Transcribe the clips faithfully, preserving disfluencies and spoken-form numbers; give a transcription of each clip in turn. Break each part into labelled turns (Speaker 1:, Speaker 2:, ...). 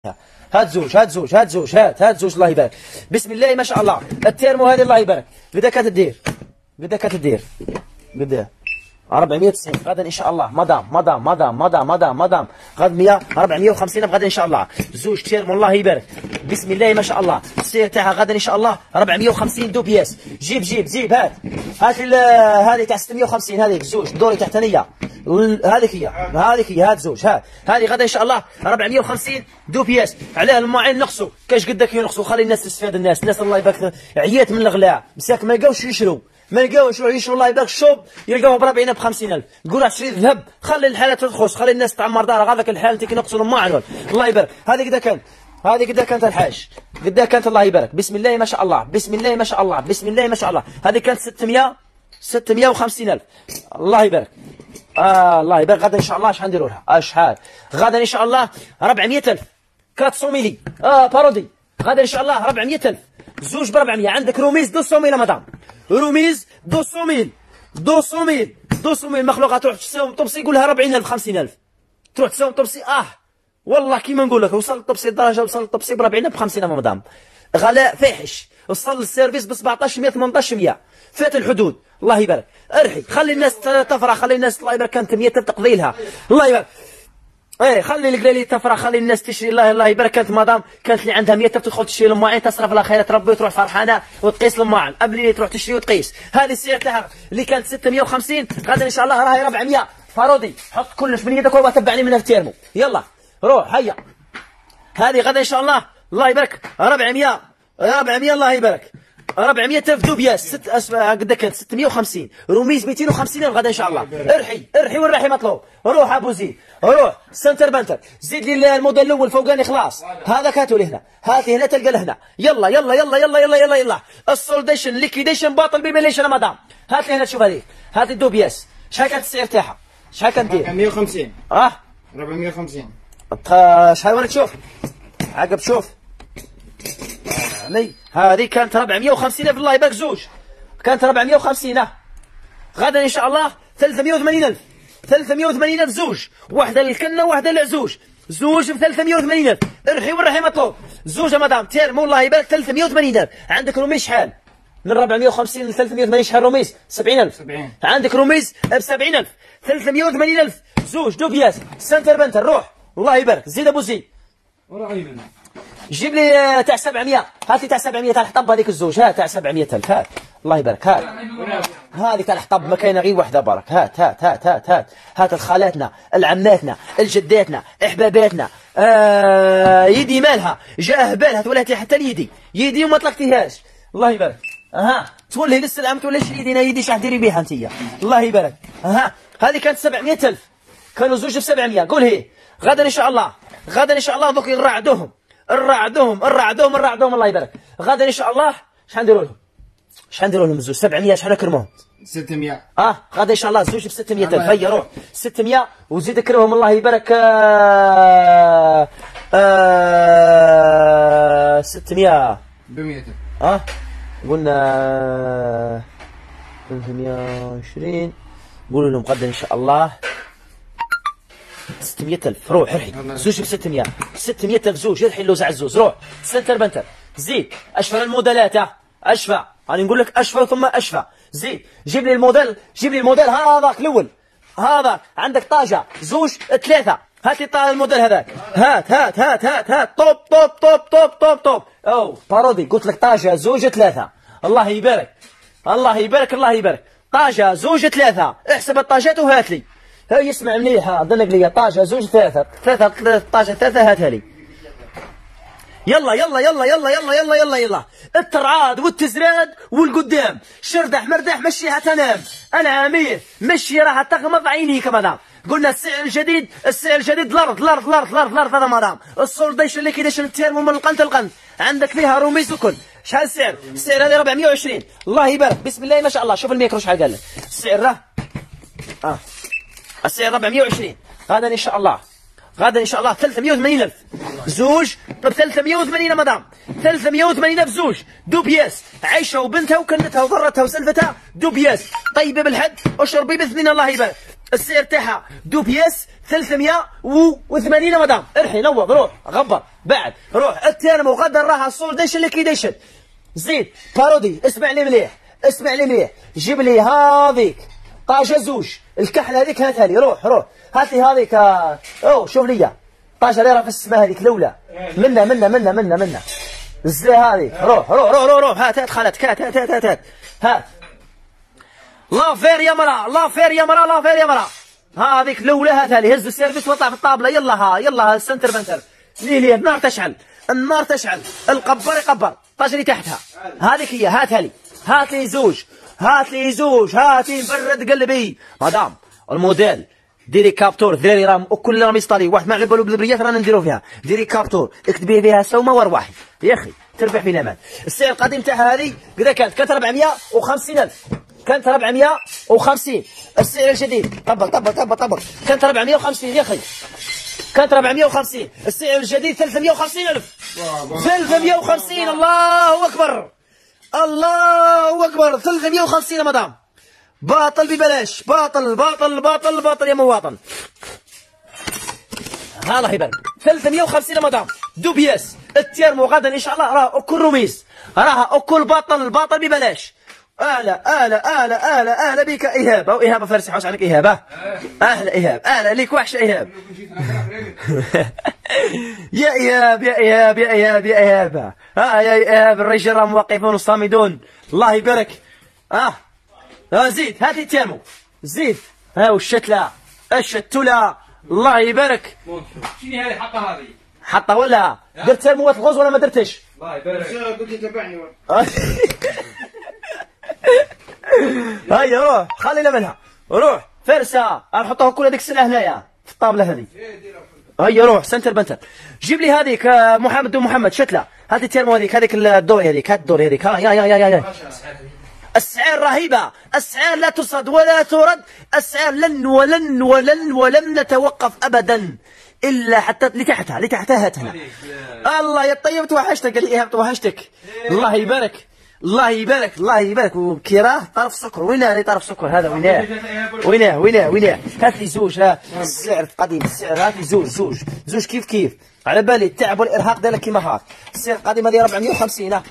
Speaker 1: هات زوج هات زوج هات زوج هات هات زوج الله يبارك. بسم الله ما شاء الله. التيرمو هذه الله يبارك. قداك تدير قداك تدير قداه أربعمية وتسعين غدا ان شاء الله. مدام مدام مدام مدام مدام مدام غد مية أربعمية وخمسين غدا ان شاء الله. زوج تيرمو الله يبارك. بسم الله ما شاء الله. السير تاعها غدا ان شاء الله أربعمية وخمسين دو بياس. جيب جيب جيب هات هات هذه تاع ستمية وخمسين هذيك زوج دوري تحتانيه هذيك هي هذيك هي هات زوج ها هذه غدا ان شاء الله أربعمية وخمسين دو بياس. عليها الماعين نقصوا كاش قدك ينقصوا. خلي الناس تستفاد. الناس الناس الله يبارك عيات من الغلاء مساك ما لقاوش يشروا ما لقاوش يروحوا يشروا الله يبارك الشوب يلقاوه ب أربعين ب خمسين ألف. تقول عشري ذهب خلي الحالة تخش خلي الناس تعمر دارها غادك الحال انت كينقصوا الماعن الله يبارك. هذه قدا كانت هذه قدا كانت الحاج قدا كانت الله يبارك. بسم الله ما شاء الله بسم الله ما شاء الله بسم الله ما شاء الله. هذه كانت ستمية ستمية وخمسين ألف الله يبارك. آه الله يبارك. غدا ان شاء الله شحال نديروا لها شحال غدا ان شاء الله أربعمية ألف أربعمية ميلي اه بارودي. غدا ان شاء الله أربعمية ألف زوج ب أربعمية. عندك روميز مئتين ميل مدام روميز مئتين ميل مئتين ميل مئتين ميل مخلوقه تروح تساوم طبسي يقول لها أربعين ألف خمسين ألف تروح تساوم طبسي. اه والله كيما نقول لك وصل الطبسي الدرجه وصل الطبسي ب أربعين ألف ب خمسين ألف مدام. غلاء فاحش. وصل السيرفيس ب سبعطاش مية ثمنطاش مية فات الحدود الله يبارك. ارحي خلي الناس تفرح خلي الناس الله يبارك. كانت مية ألف تقضي لها الله يبارك. ايه خلي القليلي تفرح خلي الناس تشري الله الله يبارك. كانت مدام كانت اللي عندها مية ألف تدخل تشري الماعين تصرف لها خيرات ربي وتروح فرحانه وتقيس الماعن قبل اللي تروح تشري وتقيس. هذه السعر تاعها اللي كانت ستمية وخمسين غدا ان شاء الله راهي أربعمية فارودي. حط كلش من يدك وتبعني منها في تيرمو. يلا روح هيا. هذه غدا ان شاء الله الله يبارك أربعمية أربعمية الله يبارك أربعمية ألف دوبياس ست اسماء قد كانت ستمية وخمسين روميز مئتين وخمسين ألف غدا ان شاء الله. ارحي ارحي والرحي مطلوب. روح ابو زيد روح سنتر بنتر زيد لي الموديل الاول فوقاني خلاص. هذاك هاتوا لي هنا هات هنا تلقى لهنا. يلا يلا يلا يلا يلا يلا يلا السولديشن ليكيديشن باطل بيبليشن مدام. هات لي هنا شوف هذيك هات الدوبياس. شحال كانت السعر تاعها شحال كانت دير
Speaker 2: أربعمية وخمسين
Speaker 1: اه
Speaker 2: أربعمية وخمسين
Speaker 1: شحال وريك شوف عقب شوف مي. هذه كانت أربعمية وخمسين ألف الله يبارك زوج كانت أربعمية وخمسين. اه غدا ان شاء الله ثلاثمية وثمانين ألف ثلاثمية وثمانين ألف زوج واحده للكنه وواحده للعزوج زوج ب ثلاثمية وثمانين ألف. ارحي والرحي مطلوب. زوج مدام تيرمو الله يبارك ثلاثمية وثمانين ألف. عندك روميز شحال من أربعمية وخمسين ل ثلاثمية وثمانين شحال روميز سبعين ألف.
Speaker 2: سبعين.
Speaker 1: عندك روميز ب سبعين ألف ثلاثمية وثمانين ألف زوج دوبياس سنتر بنتر. روح الله يبارك. زيد ابو زيد جيب لي تاع سبعمية هات لي تاع سبعمية تاع الحطب هذيك الزوج. هات تاع سبعمية ألف هات الله يبارك. هات هذيك تاع الحطب ما كاينه غير وحده برك. هات هات هات هات هات هات الخالاتنا العماتنا الجداتنا احباباتنا. آه يدي مالها جاه بالها تولات حتى اليدي يدي وما طلقتيهاش الله يبارك. اها تولي للسلام توليش يدينا يدي شحال ديري بها انت الله يبارك. اها هذه كانت سبعمية ألف كانوا زوج ب سبعمية. قول هي غدا ان شاء الله غدا ان شاء الله دوك نرعدوهم نرعدوهم نرعدوهم نرعدوهم الله يبارك. غدا ان شاء الله شحال نديروا لهم شحال نديروا لهم الزوج سبعمية شحال نكرموهم
Speaker 2: ستمية.
Speaker 1: اه غدا ان شاء الله زوج ب ستمية ألف. هيا روح ستمية وزيد كرمهم الله يبارك. آه آه ستمية
Speaker 2: ب مية ألف.
Speaker 1: اه قلنا ثلاثمية وعشرين قولوا لهم غدا ان شاء الله ستمية ألف. روح ارحي زوج ب ستمية ستمية ألف زوج ارحي اللوز عزوز. روح سنتر بنتر زيد اشفى الموديلات. اشفى انا نقول لك اشفى ثم اشفى. زيد جيب لي الموديل جيب لي الموديل هذاك الاول هذا. عندك طاجه زوج ثلاثه هات لي طاجه الموديل هذاك. هات هات هات هات هات توب توب توب توب توب توب. او بارودي قلت لك طاجه زوج ثلاثه الله يبارك الله يبارك الله يبارك. طاجه زوج ثلاثه احسب الطاجات وهات لي. هاي اسمع مليح ضنك لي طاجه زوج ثلاثه ثلاثه طاجه ثلاثه هاتها لي. يلا يلا يلا يلا يلا يلا يلا يلا الترعاد والتزراد والقدام شردح مردح مشيها تنام. انا عمير مشي راح تغمض عينيك مدام. قلنا السعر الجديد السعر الجديد الارض الارض الارض الارض الارض هذا مدام. السولديشن ليكيديشن التيرمو من القنت القنت عندك فيها روميز وكل. شحال السعر؟ السعر هذا أربعمية وعشرين الله يبارك. بسم الله ما شاء الله. شوف الميكرو شحال قال لك السعر راه اه السعر أربعمية وعشرين. غدا ان شاء الله غدا ان شاء الله ثلاثمية وثمانين ألف زوج ب ثلاثمية وثمانين مدام ثلاثمية وثمانين ألف زوج دو بياس. عيشه وبنتها وكنتها وضرتها وسلفتها دو بياس. طيبه بالحد وشربي باثنين الله يبارك. السعر تاعها دو بياس ثلاثمية وثمانين مدام. ارحي نوض روح غبر بعد روح التيرمو غدا راها سولديشن ليكيديشن. زيد بارودي اسمع لي مليح اسمع لي مليح جيب لي هذيك طاجه زوج الكحل هذيك هاتها لي روح روح هات لي هذيك او شوف لي طاجه ليره في السماء هذيك الاولى منا منا منا منا منا زي هذيك روح روح روح روح روح هات هات خالتك هات هات هات هات هات لا فير يا مرا لا فير يا مرا لا فير يا مرا هذيك الاولى هاتها لي هز السيرفيس واطلع في الطابله يلا ها يلا ها السنتر بنتر ليه ليه النار تشعل النار تشعل القبر يقبر طاجه اللي تحتها هذيك هي هاتها لي هات لي زوج هات لي زوج هات لي برد قلبي مدام الموديل ديري كابتور ذراري راهم كل راهم يسطالي واحد مع البلو بالبريات رانا نديرو فيها ديري كابتور اكتبي فيها سومه وارواحي يا اخي تربح في الامان. السعر القديم تاعها هذه كذا كانت كانت أربعمية وخمسين ألف كانت أربعمية وخمسين. السعر الجديد طبق طبق طبق طبق كانت أربعمية وخمسين يا اخي كانت أربعمية وخمسين. السعر الجديد ثلاثمية وخمسين ألف ثلاثمية وخمسين. الله اكبر الله اكبر ثلاثمية وخمسين مدام باطل ببلاش باطل باطل باطل باطل يا مواطن. ها الله يبارك ثلاثمية وخمسين مدام دو بياس التيرمو غدا ان شاء الله راه اكل رميز راها اكل باطل باطل ببلاش. اهلا اهلا اهلا اهلا اهلا بك ايهاب او ايهاب فارسي حوس عليك ايهاب اهلا ايهاب اهلا ليك وحشه ايهاب يا ايهاب يا ايهاب يا ايهاب يا ايهاب ها يا ايهاب الرجال راهم واقفون وصامدون الله يبارك. اه ها زيد هاتي التيرمو زيد ها والشتله الشتله الله يبارك.
Speaker 2: شنو هذه حطها هذه
Speaker 1: حطها ولا درت تيرموات الغوز ولا ما درتش؟
Speaker 2: الله يبارك قلت لي تبعني
Speaker 1: هيا روح خلينا منها روح فرسه نحطوها كل هذيك السلعه هنايا في الطابله هذه. هيا روح سنتر بنتر جيب لي هذيك محمد ومحمد شتله هذه التيرمو هذيك هذيك الدوري هذيك هات الدوري هذيك ها يا يا يا يا السعر رهيبة السعر لا تصد ولا ترد السعر لن ولن ولن ولن نتوقف أبدا إلا حتى لتحتها لتحتها هاتنا. الله يا طيب توحشتك قال لي إيهاب توحشتك الله يبارك الله يبارك الله يبارك. وكراه طرف سكر ويناه لي طرف سكر هذا ويناه ويناه ويناه ويناه هات لي زوج ها السعر القديم السعر هات لي زوج زوج زوج كيف كيف على بالي التعب والإرهاق ديالك كيما هاك. السعر القديم هذه أربعمية وخمسين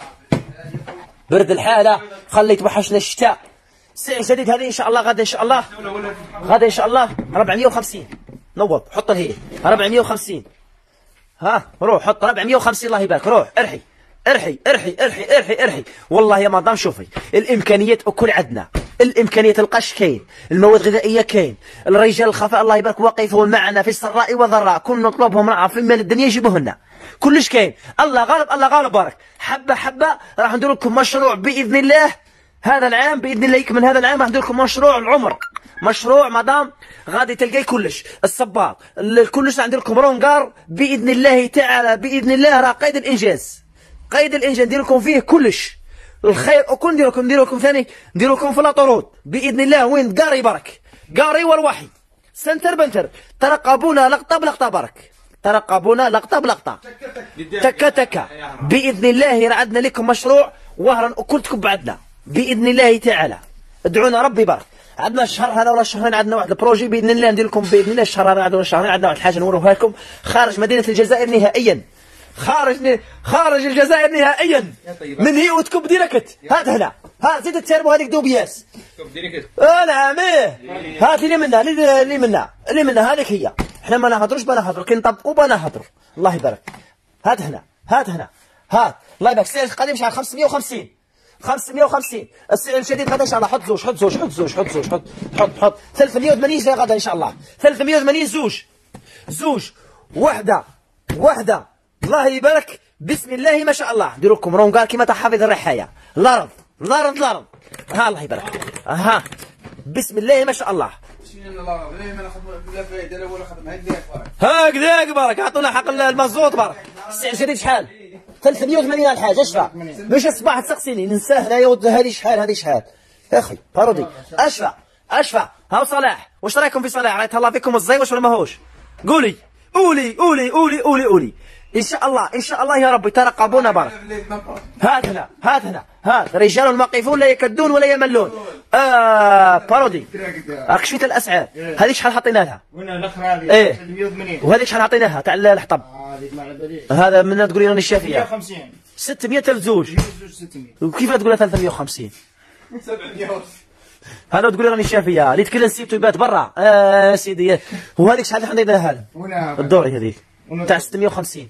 Speaker 1: برد الحالة خليت وحشنا الشتاء. السعر الجديد هذه ان شاء الله غدا ان شاء الله غدا ان شاء الله أربعمية وخمسين نوض حط هي أربعمية وخمسين ها روح حط أربعمية وخمسين الله يبارك روح ارحي ارحي ارحي ارحي ارحي ارحي والله يا مدام شوفي الامكانيات اكل عندنا الامكانيات القش كاين المواد الغذائيه كاين الرجال الخفاء الله يبارك واقفون معنا في السراء والضراء كل نطلبهم نعرف في مال الدنيا يجيبوه لنا كلش كاين. الله غالب الله غالب بارك حبه حبه راح ندير لكم مشروع باذن الله هذا العام باذن الله يكمل هذا العام راح ندير لكم مشروع العمر مشروع مدام غادي تلقاي كلش الصباط كلش راح ندير لكم رونغار باذن الله تعالى باذن الله راه قيد الانجاز قيد الانجاز ندير لكم فيه كلش الخير وكون ندير لكم ندير لكم ثاني ندير لكم في لاطرود باذن الله وين قاري برك قاري والوحي سنتر بنتر ترقبونا لقطه بلقطه برك ترقبونا لقطه بلقطه تكا تكا باذن الله راه عندنا لكم مشروع وهرا وكلتكم بعدنا باذن الله تعالى ادعونا ربي بارك. عندنا الشهر هذا ولا الشهرين عندنا واحد البروجي باذن الله ندير لكم باذن الله الشهر هذا عندنا الشهرين عندنا واحد الحاجه نوروها لكم خارج مدينه الجزائر نهائيا خارج خارج الجزائر نهائيا من هي وتكب ديريكت هات هنا ها زيد التيرمو هذيك دوبياس
Speaker 2: كب ديريكت
Speaker 1: اه نعم ايه هات لي منها اللي منها اللي منها هذيك هي احنا ما نهضروش ما نهضروا كي نطبقوا ما نهضروا الله يبارك. هات هنا هات هنا هات الله يبارك. السعر القديم شحال خمسمية وخمسين خمسمية وخمسين. السعر الجديد غدا ان شاء الله حط زوج حط زوج حط زوج حط زوج حط حط حط ثلاثمية وثمانين جاي غدا ان شاء الله ثلاثمية وثمانين زوج زوج وحده وحده الله يبارك بسم الله ما شاء الله نديروا لكم رونغار كيما تحافظ الرحايا الارض الارض الارض ها الله يبارك ها بسم الله ما شاء الله هكذاك بارك اعطونا حق المازوت بارك. السعر الجديد شحال ثلاثمية وثمانين الحاجه اشفى باش الصباح تسقسيني ننساه هنايا هذه شحال هذه شحال يا اخي بارودي اشفى اشفى. هاو صلاح واش رايكم في صلاح راه يتهلا فيكم الزي واش ولا ماهوش قولي قولي قولي قولي قولي قولي ان شاء الله ان شاء الله يا رب ترقبونا بارك. هات هنا هات هنا هات رجال واقفون لا يكدون ولا يملون. آه بارودي راك شفت الاسعار هذه شحال حطينا لها؟
Speaker 2: هنا الاخرى هذه
Speaker 1: ايه
Speaker 2: ثلاثمية وثمانين
Speaker 1: وهذه شحال حطينا لها تاع الحطب؟ هذا من تقولي راني الشافيه
Speaker 2: ستمية وخمسين
Speaker 1: ستمية الف زوج
Speaker 2: ستمية
Speaker 1: وكيف تقول ثلاثمية وخمسين؟
Speaker 2: سبعمية
Speaker 1: هذا تقولي راني الشافيه اللي تكل نسيتو يبات برا. اه سيدي وهذيك شحال حطينا لها هذا؟
Speaker 2: هنا
Speaker 1: الدوري هذيك تاع ستمية وخمسين.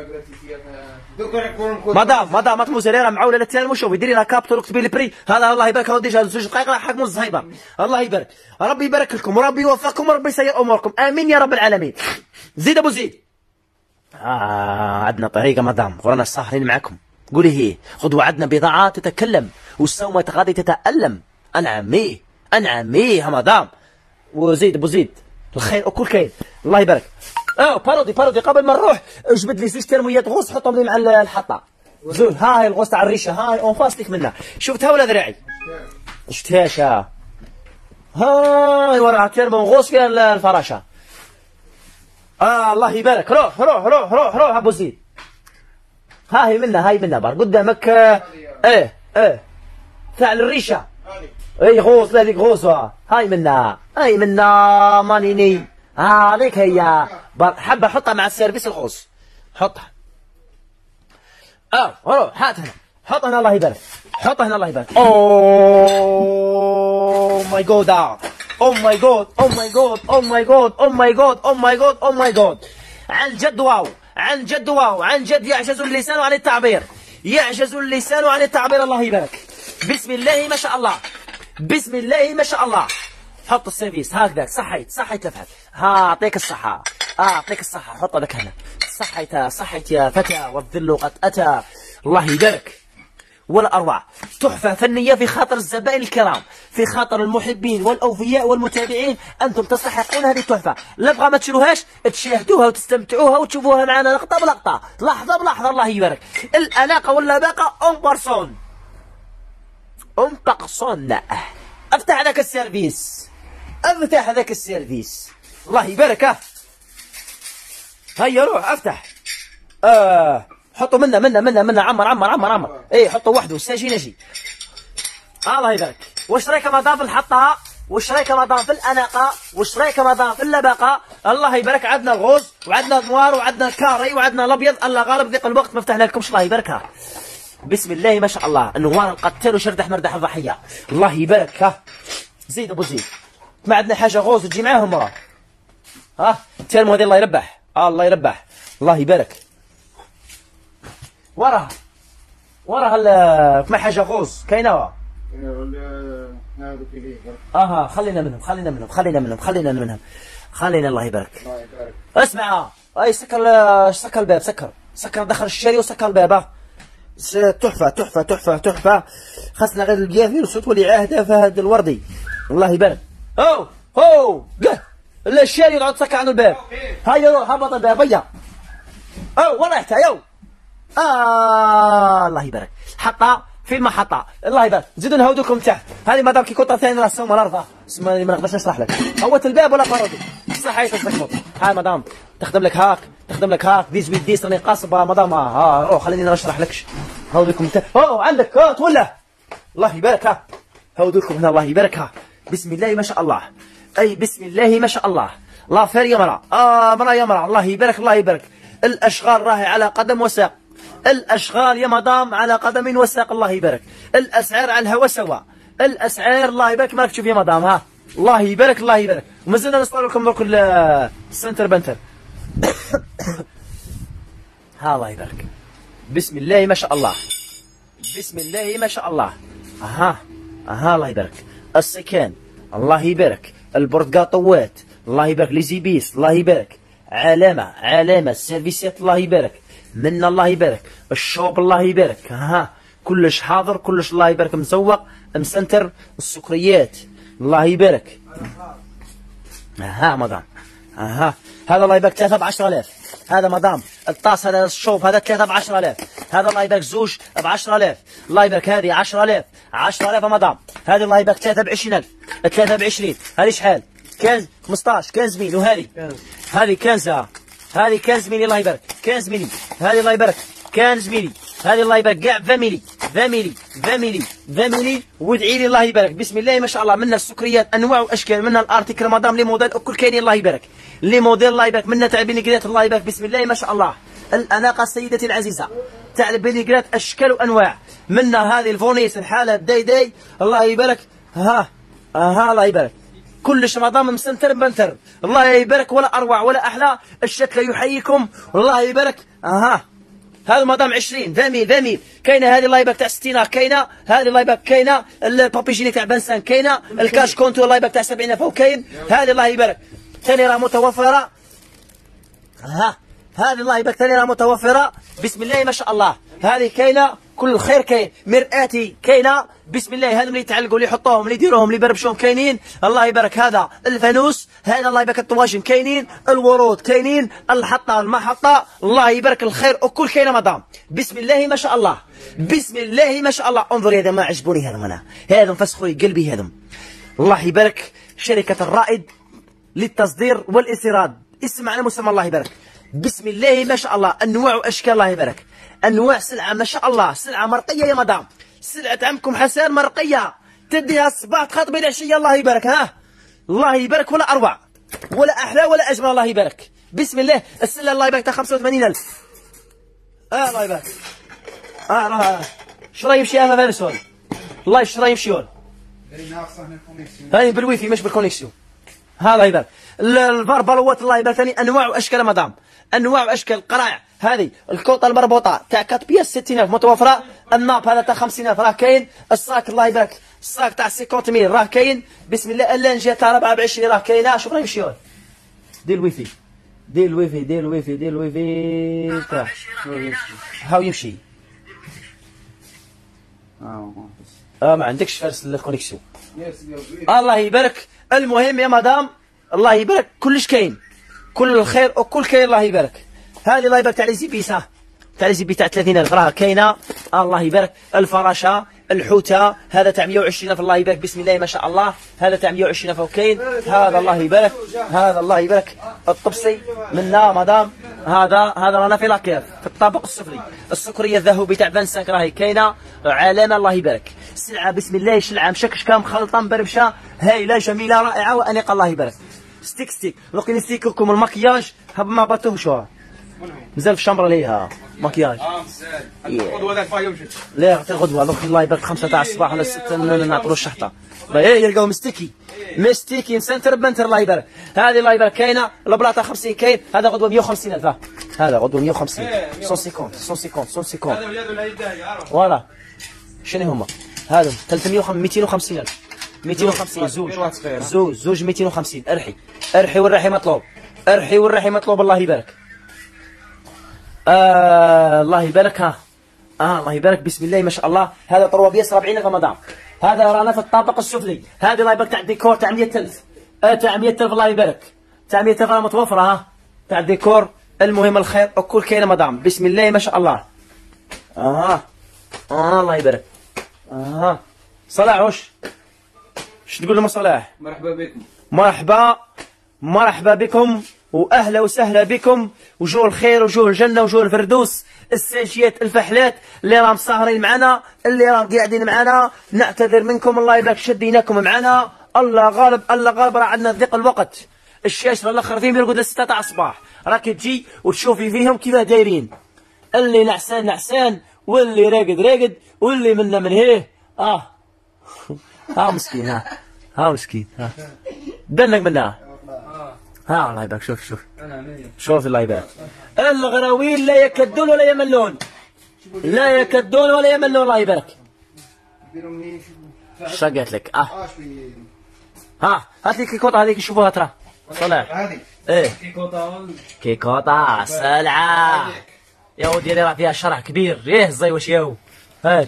Speaker 1: مدام مدام ما تموزري راه معوله للتلال شوفي ديري لها كابتور وكتبي لي بري. هذا الله يبارك ديجا زوج دقائق راه حكموا الزهايبر. الله يبارك ربي يبارك لكم وربي يوفقكم وربي يسير اموركم امين يا رب العالمين. زيد ابو زيد. آه عندنا طريقه مدام ورانا ساهرين معكم. قولي هي غدوه عندنا بضاعه تتكلم والسومه غادي تتالم. انعمي انعمي يا مدام. وزيد ابو زيد الخير وكل كاين. الله يبارك. اه بارودي بارودي قبل ما نروح جبد لي زوج ترميات غوص حطهم لي مع الحطه. زوج ها هي الغوص تاع الريشه ها اون فاس ليك منها. شفتها ولا ذراعي؟ شفتهاش ها هاي وراها ترمى غوص فيها الفراشه. اه الله يبارك. روح روح روح روح روح ابو زيد. ها هي منها هاي منها بار قدامك. آه ايه ايه تاع الريشه. اي غوص هذيك غوص هاي منها هاي منها مانيني. هذيك هي حبه حطها مع السيرفيس الغوص حطها. اه روح هات هنا حط هنا الله يبارك حط هنا الله يبارك. اوه ماي جود اوه ماي جود اوه ماي جود اوه ماي جود اوه ماي جود اوه ماي جود اوه ماي جود. عن جد واو عن جد واو عن جد يعجز اللسان عن التعبير يعجز اللسان عن التعبير. الله يبارك بسم الله ما شاء الله بسم الله ما شاء الله. حط السيرفيس هكذا صحيت صحيت لفحت. ها اعطيك الصحة اعطيك الصحة حط لك هنا. صحيت صحيت يا فتى والذل قد اتى. الله يبارك ولا اروع. تحفة فنية في خاطر الزبائن الكرام في خاطر المحبين والاوفياء والمتابعين. انتم تستحقون هذه التحفة. لا بغى ما تشروهاش تشاهدوها وتستمتعوها وتشوفوها معنا لقطة بلقطة لحظة بلحظة. الله يبارك. الاناقة واللباقة اون بارسون اون بارسون. افتح هذاك السيرفيس افتح هذاك السيرفيس. الله يبارك. ها هيا روح افتح. اه حطوا منا منا منا منا عمر عمر عمر عمر. ايه حطوا وحده ساجي نجي. الله يبارك. واش رايك مدام في الحطه؟ واش رايك مدام في الاناقه؟ واش رايك مدام في اللباقه؟ الله يبارك. عندنا الغوز وعندنا النوار وعندنا الكاري وعندنا الابيض. الله غالب ضيق الوقت ما فتحنا لكمش. الله يبارك. بسم الله ما شاء الله. النوار القتال وشردح مردح الضحيه. الله يبارك. ها زيد ابو زيد. ما عندنا حاجه غوز تجي معاهم راه. ها تيرمو هذه الله يربح الله يربح. الله يبارك. وراها وراها ما حاجه غوز كاينه. اها خلينا منهم خلينا منهم خلينا منهم خلينا منهم خلينا. الله يبارك. اسمع اي سكر سكر الباب سكر سكر دخل الشاري وسكر الباب. تحفه تحفه تحفه تحفه. خاصنا غير القيافين والصوت واللي عاهده فهد الوردي. الله يبارك. او او قه الشاري يقعد سكر عن الباب. هيا روح هبط الباب هيا. او وين رحت يو. آه الله يبارك. حطها في المحطة. الله يبارك. زيدوا نهودوا لكم تحت. هذه مدام كي كنت ثاني راه السومه الارض اسمها ما نقدرش نشرح لك. هوت الباب ولا بارودي صحيت تسكمط. هاي مدام تخدم لك هاك تخدم لك هاك ديز ويد ديز راني قاصب مدام. ها روح خليني نشرح لكش. هودوا لكم تحت. اوه عندك ها تولى. الله يبارك. ها هودوا لكم هنا. الله يبارك. ها بسم الله ما شاء الله. اي بسم الله ما شاء الله. لا فير يا مرا. اه مرا يا مرا. الله يبارك الله يبارك. الاشغال راهي على قدم وساق. الاشغال يا مدام على قدم وساق. الله يبارك. الاسعار على الهواء سوا. الاسعار الله يبارك. مالك تشوف يا مدام. ها الله يبارك الله يبارك. ومازلنا نصور لكم درك السنتر بنتر. ها الله يبارك. بسم الله ما شاء الله. بسم الله ما شاء الله. اها اها الله يبارك. السكان الله يبارك. البرتقاطوات الله يبارك. لي زيبيس الله يبارك. علامة علامة السيرفيسات الله يبارك. منا الله يبارك. الشوب الله يبارك. ها كلش حاضر كلش الله يبارك مسوق مسنتر. السكريات الله يبارك. ها مدام ها هذا الله يبارك ثلاثة بعشرة آلاف. هذا مدام الطاس هذا الشوب هذا ثلاثة بعشرة آلاف. هذا الله يبارك زوج بعشرة آلاف. الله يبارك. هذه عشرة آلاف عشرة آلاف مدام. هذه الله يبارك ثلاثة بعشرين ألف ثلاثة بعشرين. هذه شحال؟ كنز خمسطاش كنز مين. وهذه هذه كنزة هذه كنز مين. الله يبارك. خمسة ملي. هذه الله يبارك خمسة ملي. هذه الله يبارك كاع عشرين ملي عشرين ملي عشرين ملي عشرين ملي. وادعي لي الله يبارك. بسم الله ما شاء الله. منها السكريات انواع واشكال، منها الارتيكل مدام لي موديل الكل كاينين الله يبارك. لي موديل الله يبارك، منها تاع البينيغرات الله يبارك. بسم الله ما شاء الله. الاناقه سيدتي العزيزه تاع البينيغرات اشكال وانواع، منها هذه الفونيس الحاله داي داي الله يبارك. ها ها الله يبارك. كلش مدام مسنتر بنتر الله يبارك، ولا اروع ولا احلى. الشكل يحييكم الله يبارك. اها هذا مدام عشرين عشرين عشرين. كاينه هذه الله يبارك تاع ستين، كاينه هذه الله يبارك، كاينه البابيجيني تاع بنسان، كاينه الكاش كونتو الله يبارك تاع سبعين ألف وكاين. هذه الله يبارك ثاني راه متوفره. ها هذه الله يبارك ثاني راه متوفره. بسم الله ما شاء الله. هذه كاينه كل الخير كاين. مرآتي كاينه بسم الله. هذو اللي يتعلقوا اللي يحطوهم اللي يديروهم اللي يبربشوهم كاينين الله يبارك. هذا الفانوس، هذا الله يبارك الطواجن كاينين، الورود كاينين، الحطه المحطه الله يبارك الخير وكل كاينه مدام. بسم الله ما شاء الله. بسم الله ما شاء الله. انظر هذا ما عجبوني هذا انا هذا مفسخوا لي قلبي هذم الله يبارك. شركه الرائد للتصدير والاستيراد، اسم على مسمى الله يبارك. بسم الله ما شاء الله. انواع واشكال الله يبارك. انواع سلعه ما شاء الله. سلعه مرقيه يا مدام. سلعه عمكم حسان مرقيه تديها الصباح تخاطبي العشيه الله يبارك. ها الله يبارك ولا اروع ولا احلى ولا اجمل الله يبارك. بسم الله. السله الله يبارك تاع خمسة وثمانين ألف. اه الله يبارك. اه راه شرا يمشي هذا فانسون الله شرا يمشيون. هاي بالويفي مش بالكونيكسيون. ها الله يبارك. الفربلوات الله يبارك ثاني انواع واشكال مدام. انواع واشكال قراع. هذه الكوطه المربوطه تاع أربعة بياس ستين ألف متوفره. الناب هذا تاع خمسين ألف راه كاين. الصاك الله يبارك الصاك تاع خمسين ميل راه كاين. بسم الله. اللانجه تاع أربعة وعشرين راه كاينه. شوف راه يمشيون. دير الويفي دير الويفي دير الويفي دير الويفي تاع هاو يمشي. اه ما عندكش فارس الكونيكسيون الله يبارك. المهم يا مدام الله يبارك كلش كاين كل الخير وكل كاين الله يبارك. هذه الله يبارك تاع لي زيبيسه تاع لي زيبي تاع ثلاثين ألف راه كاينه الله يبارك. الفراشه الحوته هذا تاع مية وعشرين ألف الله يبارك. بسم الله ما شاء الله. هذا تاع مية وعشرين ألف وكاين. هذا الله يبارك. هذا الله يبارك الطبسي منا مدام. هذا هذا رانا في لاكير في الطابق السفلي. السكريه الذهبي تاع خمسة وعشرين راهي كاينه علامه الله يبارك. سلعه بسم الله سلعه مشكشكه مخلطه مبربشه هايله جميله رائعه وانيقه الله يبارك. ستيك ستيك دوك نستيكلكم المكياج هب ما بطوش مازال في الشمبره ليها مكياج.
Speaker 2: اه مزال الغدوه ذاك فايا مشيت.
Speaker 1: لا حتى الغدوه دوك الله يبارك خمسة تاع الصباح ولا ستة نعطوا الشحطه. ايه يلقاو مستيكي مستيكي مسنتر بنتر الله يبارك. هذه الله يبارك كاينه البلاطه خمسين كاين. هذا غدوه مية وخمسين ألف. هذا غدوه مية وخمسين مية وخمسين مية وخمسين مية وخمسين.
Speaker 2: هذا ولاد ولا يداهي عارف
Speaker 1: فوالا شنو هما هذا ثلاثمية وخمسين ميتين وخمسين ألف. ميتين وخمسين زوج زوج زوج ميتين وخمسين. ارحي ارحي والرحي مطلوب. ارحي والرحي مطلوب الله يبارك. آه الله يبارك. ها اه الله يبارك. بسم الله ما شاء الله. هذا طروبيس أربعين ألف مدام. هذا رانا في الطابق السفلي. هذه الله يبارك تاع الديكور تاع مية ألف. آه تاع مية ألف الله يبارك. تاع مية ألف متوفره. ها تاع الديكور. المهم الخير وكل كاينه مدام. بسم الله ما شاء الله. اه اه الله يبارك. اه صلاح واش اش تقول لهم صلاح؟
Speaker 2: مرحبا بكم.
Speaker 1: مرحبا مرحبا بكم واهلا وسهلا بكم وجوه الخير وجوه الجنه وجوه الفردوس. الساجيات الفحلات اللي راهم ساهرين معنا اللي راهم قاعدين معنا نعتذر منكم الله يبارك شديناكم معنا. الله غالب الله غالب راه عندنا ضيق الوقت. الشاشه راه الاخر فيهم يرقد لستة تاع الصباح راك تجي وتشوفي فيهم كيف دايرين. اللي نعسان نعسان واللي راقد راقد واللي منا من هيه. اه ها مسكين. ها ها مسكين. ها دنك منها. ها الله يبارك. شوف شوف شوف الله يبارك. الغراويل لا يكدون ولا يملون لا يكدون ولا يملون الله يبارك. اش قالت لك؟ اه ها هات لي كيكوطه هذيك شوفوها ترى صلاح.
Speaker 2: هذه
Speaker 1: ايه
Speaker 2: كيكوطه
Speaker 1: كيكوطه سلعه يا ودي راه فيها شرح كبير. ياه الزيوش ياو هات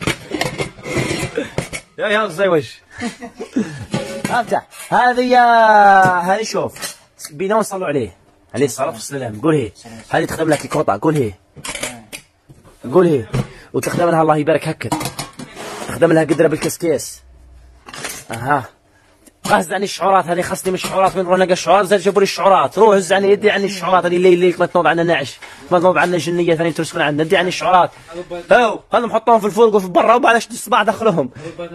Speaker 1: يا يا الزيوش افتح هذه هذه شوف بينا نصلوا عليه عليه الصلاه والسلام. قول هي هذه تخدم لك الكوطه. قول هي قول هي وتخدم لها الله يبارك هكا تخدم لها قدره بالكسكيس. اها بغا هز عني الشعورات هذه، خاصني من الشعورات، من نروح نلقى الشعورات زاد جابوا لي الشعورات، روح هز عني يدي عني الشعورات هذه اللي اللي ما تنوض عندنا نعش، ما تنوض عندنا جنيه ثاني تسكن عندنا، ادي عني الشعورات. او هذا نحطهم في الفرن وفي برا وبعد شد الصباع دخلهم.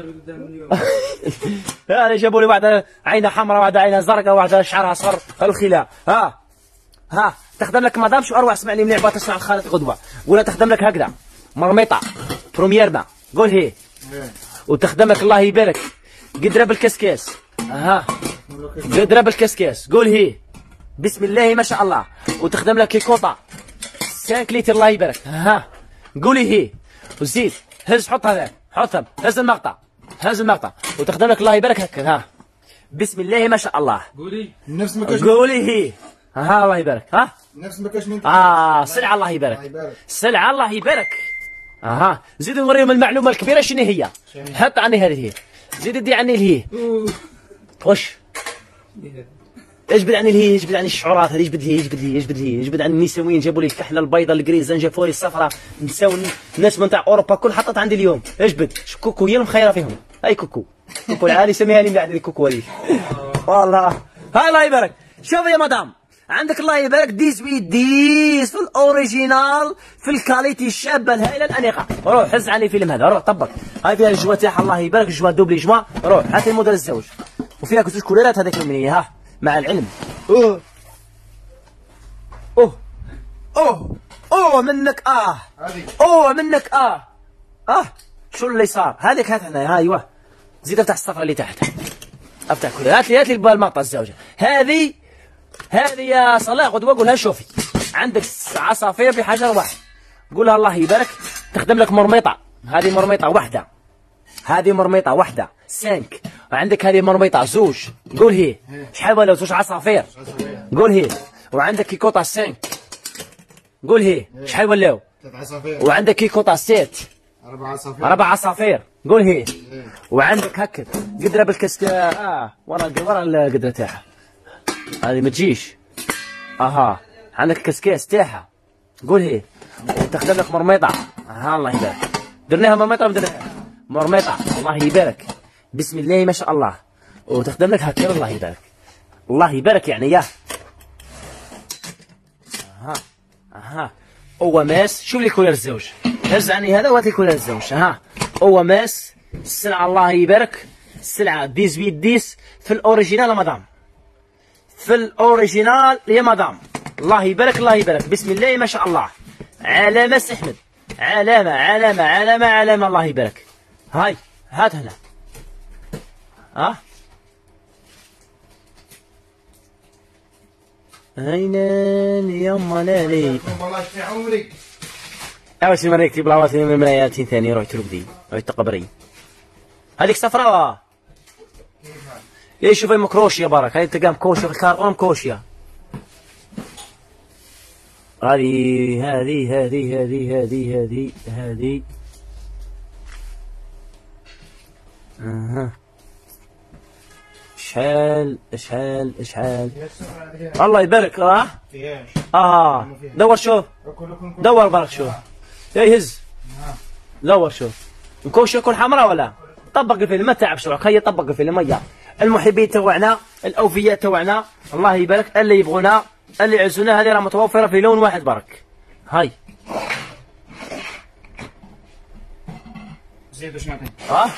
Speaker 1: هذا جابوا لي واحده عينها حمراء، واحده عينها زرقاء، واحده شعرها اصفر، الخلاء. ها ها تخدم لك مدام شو اروع، اسمعني مليح بغا تسمع الخالد غدوه، ولا تخدم لك هكذا مرميطه بروميير ما قول هي، وتخدم لك الله يبارك قدره بالكسكاس. ها قدره بالكسكاس قول هي بسم الله ما شاء الله، وتخدم لك كيكوطه خمسة لتر الله يبارك. ها قولي هي وزيد هز حط هذا حطهم، هز المقطع هز المقطع وتخدم لك الله يبارك هكا. ها بسم الله ما شاء الله
Speaker 2: قولي
Speaker 3: نفس ما كاش
Speaker 1: قولي هي. ها الله يبارك. ها
Speaker 3: نفس ما كاش من
Speaker 1: اه سلعه الله يبارك، سلعه الله يبارك. اها زيد نوريهم المعلومه الكبيره شنو هي. حط عني هذه هي، زيد دي عني الهي. وش اجبد عني الهي، اجبد عني الشعورات هذه، اجبد هي اجبد هي اجبد هي اجبد عني النسويين، جابوا لي الكحله البيضاء الجريزه جابوا لي الصفراء، نساو الناس من تاع اوروبا كل حطت عندي اليوم. اجبد كوكو هي المخيره فيهم، هاي كوكو كوكو العالي سميها لي من بعد كوكو هذه والله. هاي الله يبارك. شوف يا مدام عندك الله يبارك ديس وي ديس في الاوريجينال في الكاليتي الشابه الهائله الانيقه. روح حز عني الفيلم هذا، روح طبق. هاي فيها الجوا تاعها الله يبارك، الجوا دوبلي جوا، روح هات الموديل الزوج وفيها زوج كوليرات هذاك المنيه. ها مع العلم اوه اوه اوه اوه منك اه اوه منك اه اه شو اللي صار هذيك. هات هنا ها ايوه زيد افتح الصفرة اللي تحت، افتح كلها. هات لي هات لي المقطع الزوجه هذه هذه يا صلاح غدوه قولها شوفي عندك عصافير بحجر واحد، قولها الله يبارك تخدم لك مرميطه. هذه مرميطه واحده، هذه مرميطه واحده سانك، وعندك هذه مرميطه زوج قول هي. شحال ولا زوج عصافير قول هي، وعندك كيكوطه سانك قول هي. شحال ولاو
Speaker 3: ثلاث عصافير،
Speaker 1: وعندك كيكوطه ست
Speaker 3: اربع عصافير
Speaker 1: اربع عصافير قول هي. وعندك هكا قدره بالكسكه اه ورا ورا القدره تاعها هذه ما تجيش. اها عندك كسكاس تاعها قول هي، وتخدم لك مرميطه. ها الله يبارك درناها مرميطه ولا درناها مرميطه الله يبارك بسم الله ما شاء الله، وتخدم لك هكا الله يبارك الله يبارك يعني ياه. اها اها هو ماس. شوف لي كولر الزوج، هز عني هذا وهات لي كولر الزوج. ها هو ماس السلعه الله يبارك، السلعه ديس بيد ديس في الاوريجينال مدام، في الاوريجينال يا مدام الله يبارك الله يبارك بسم الله ما شاء الله. علامه سي احمد، علامه علامه علامه علامه الله يبارك. هاي هات هنا ها عينان يما لالي
Speaker 3: والله في عمري.
Speaker 1: اول شي مريك تجيب لها من مرايات ثاني روح ترقدي روح تقبري. هذيك صفراء ليش شوفي مكروشيا برك، هذه تلقاها مكوشيا في الكارطون مكوشيا. هذه هذه هذه هذه هذه هذه هذه اها شحال شحال شحال الله يبارك. اه اه دور شوف دور برك شوف يهز دور شوف مكوشة يكون حمراء ولا طبق الفيلم ما تعبش روحك. هيا طبق الفيلم هيا. المحبين توعنا الاوفياء توعنا الله يبارك، اللي يبغونا اللي يعزونا هذه راه متوفره في لون واحد برك. هاي
Speaker 3: زيد واش نعطيك؟
Speaker 1: ها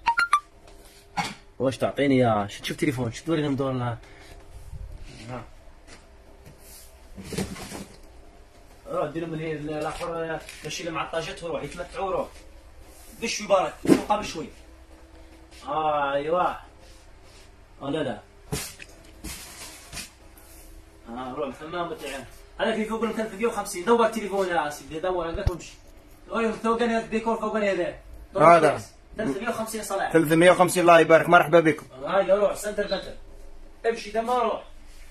Speaker 1: واش تعطيني يا شد شوف تليفون شد ورينا ندور لها. ها روح دير لهم الاخر ماشي مع الطاجات وروح يتمتعوا روح بشوي بارك فوقها بشوي. اه ايوا اه لا لا اه روح الحمام تاعنا هذاك اللي فوق كان ثلاثمية وخمسين. دور التليفون يا سيدي دور هذاك وامشي. فوقاني هذا الديكور فوقاني هذا
Speaker 3: هذا
Speaker 1: ثلاثمية وخمسين صلاح
Speaker 3: ثلاثمية وخمسين الله يبارك مرحبا بكم.
Speaker 1: هاي روح سنتر بنتر امشي دما روح.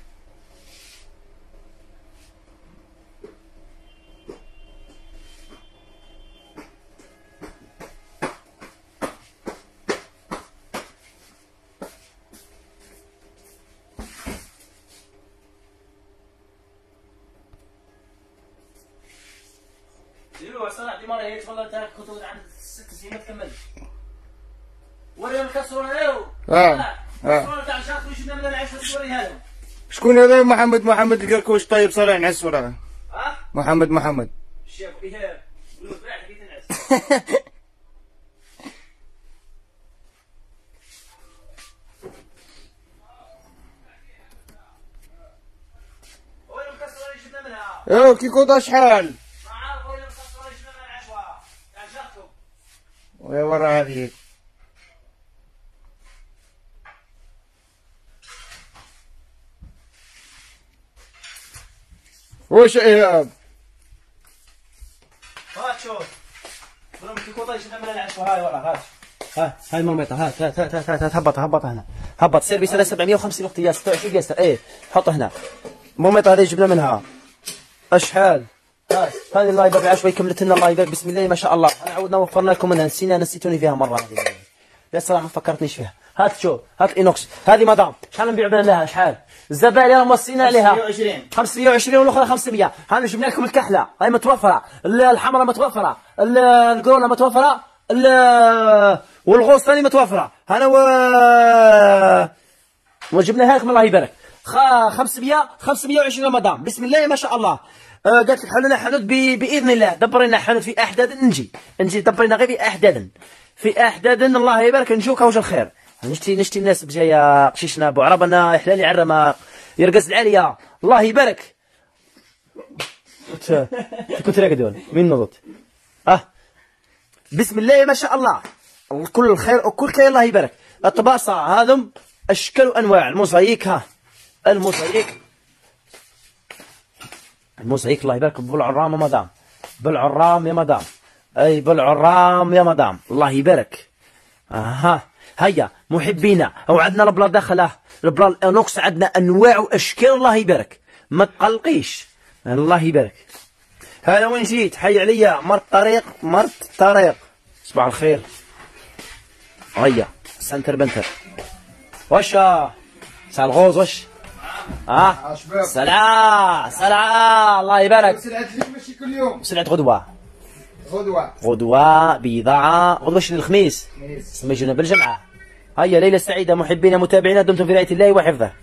Speaker 1: ديروا صلاح دي مرة هيك والله تاعك كنت عند ست سنين ما تكملش. وريهم الكسرونه ايوا
Speaker 3: اه اه.
Speaker 1: تاع شاطر وجبنا من العيش وريها لهم.
Speaker 3: شكون هذا؟ محمد محمد الكركوش طيب صالح نعس ولا؟
Speaker 1: ها؟
Speaker 3: محمد محمد.
Speaker 1: الشيخ ايه قولوا فرعت كي تنعس. وين المكسرة اللي جبنا منها؟
Speaker 3: ايوا كي كوطا شحال؟
Speaker 1: ما عارف وين المكسرة اللي جبنا منها العشوة تاع شاطر.
Speaker 3: ويا ورا هذيك. واش ايهاب؟
Speaker 1: هات شوف. برم كي كوطا جبنا منها العشوة هاي ورا هات. ها هاي المرميطة هات هات هات هات هات هبط هبط هنا. هبط سير بيسالة سبعمية وخمسين وقت يا ستة وعشرين ياسر ايه حطه هنا. المرميطة هذه جبنا منها. اشحال؟ هاي هذه الله يبارك العشوة كملت لنا الله يبارك بسم الله ما شاء الله. انا عودنا وفرنا لكم منها نسينا نسيتوني فيها مرة هذه. يا صراحة ما فكرتنيش فيها. هات شوف هات الانوكس هذه مدام شحال نبيع لها شحال؟ الزبائن راهم موصينا عليها
Speaker 3: خمسمية وعشرين
Speaker 1: خمسمية وعشرين والاخرى خمسمية. هذه جبنا لكم الكحلة هاي متوفرة، الحمراء متوفرة، القرونة متوفرة، والغوص ثاني متوفرة. انا و وجبناها لكم الله يبارك. خمسمية خمسمية وعشرين مدام بسم الله ما شاء الله. آه قالت لك حلنا حدود باذن الله. دبرينا حدود في احداد نجي نجي دبرينا غير في احداد في احداد الله يبارك نجوك وجه الخير. نشتي نشتي الناس بجايه قشيشنا ابو عربنا حلالي عرمه يرقص العاليه الله يبارك. كنت كنت راقد مين نضت اه بسم الله ما شاء الله. كل الخير وكل خير الله يبارك. الطباصه هذم اشكال وانواع. الموزايك ها الموزايك الموزايك الله يبارك بالعرام يا مدام بالعرام يا مدام اي بالعرام يا مدام الله يبارك. اها هيا محبينا وعندنا البلا داخله البلا الانوكس عندنا انواع واشكال الله يبارك ما تقلقيش الله يبارك. هذا وين جيت حي عليا مرت طريق مرت طريق صباح الخير. هيا سنتر بنتر واش سال الغوز واش اه سلام سلام الله يبارك.
Speaker 3: سلعة ليك ماشي كل يوم.
Speaker 1: سلعة غدوة
Speaker 3: غدوة
Speaker 1: غدوة بضاعة غدوة شنو الخميس سميجونا بالجمعة. هيا ليلة سعيدة محبينا متابعينا دمتم في رعاية الله وحفظه.